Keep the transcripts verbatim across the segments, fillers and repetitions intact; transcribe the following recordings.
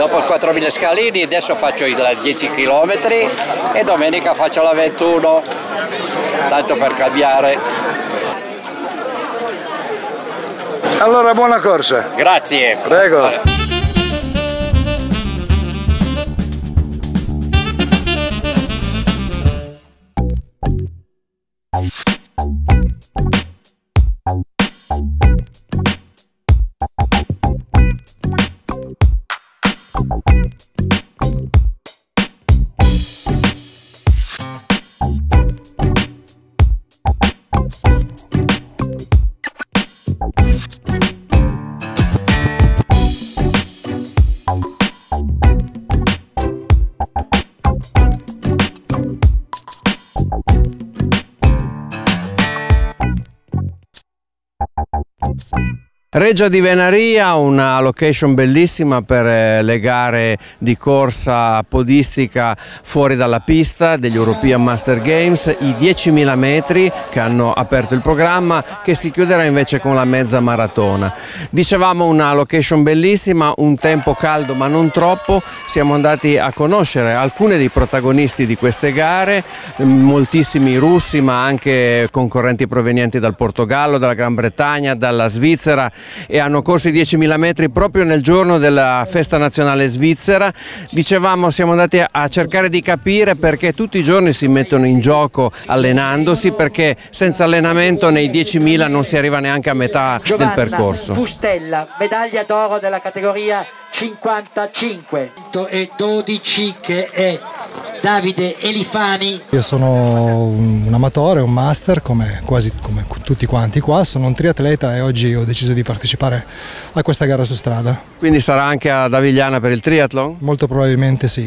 dopo quattromila scalini adesso faccio i dieci chilometri e domenica faccio la ventuno, tanto per cambiare. Allora buona corsa. Grazie. Prego. Reggio di Venaria, una location bellissima per le gare di corsa podistica fuori dalla pista degli European Master Games, i diecimila metri che hanno aperto il programma, che si chiuderà invece con la mezza maratona. Dicevamo una location bellissima, un tempo caldo ma non troppo. Siamo andati a conoscere alcuni dei protagonisti di queste gare, moltissimi russi ma anche concorrenti provenienti dal Portogallo, dalla Gran Bretagna, dalla Svizzera, e hanno corso i diecimila metri proprio nel giorno della festa nazionale svizzera. Dicevamo, siamo andati a cercare di capire perché tutti i giorni si mettono in gioco allenandosi, perché senza allenamento nei diecimila non si arriva neanche a metà Giovanna del percorso. Fustella, medaglia d'oro della categoria cinquantacinque e dodici che è Davide Elifani. Io sono un amatore, un master come quasi come tutti quanti qua, sono un triatleta e oggi ho deciso di partecipare a questa gara su strada. Quindi sarà anche ad Avigliana per il triathlon? Molto probabilmente sì.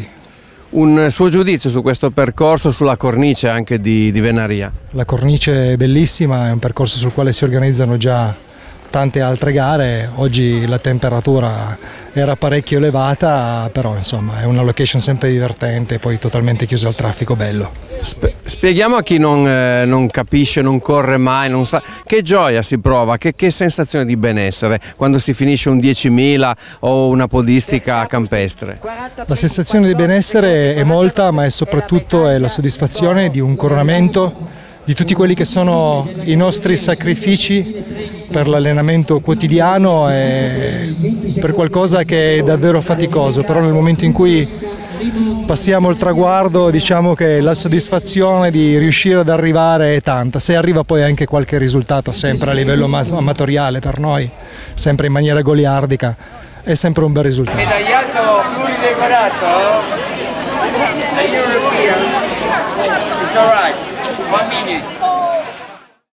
Un suo giudizio su questo percorso, sulla cornice anche di, di Venaria? La cornice è bellissima, è un percorso sul quale si organizzano già tante altre gare. Oggi la temperatura era parecchio elevata, però insomma è una location sempre divertente e poi totalmente chiusa al traffico, bello. Spieghiamo a chi non, eh, non capisce, non corre mai, non sa che gioia si prova, che, che sensazione di benessere quando si finisce un diecimila o una podistica campestre. La sensazione di benessere è molta, ma è soprattutto è la soddisfazione di un coronamento di tutti quelli che sono i nostri sacrifici per l'allenamento quotidiano e per qualcosa che è davvero faticoso, però nel momento in cui passiamo il traguardo diciamo che la soddisfazione di riuscire ad arrivare è tanta. Se arriva poi anche qualche risultato sempre a livello amatoriale per noi, sempre in maniera goliardica, è sempre un bel risultato. Medagliato pluridecorato?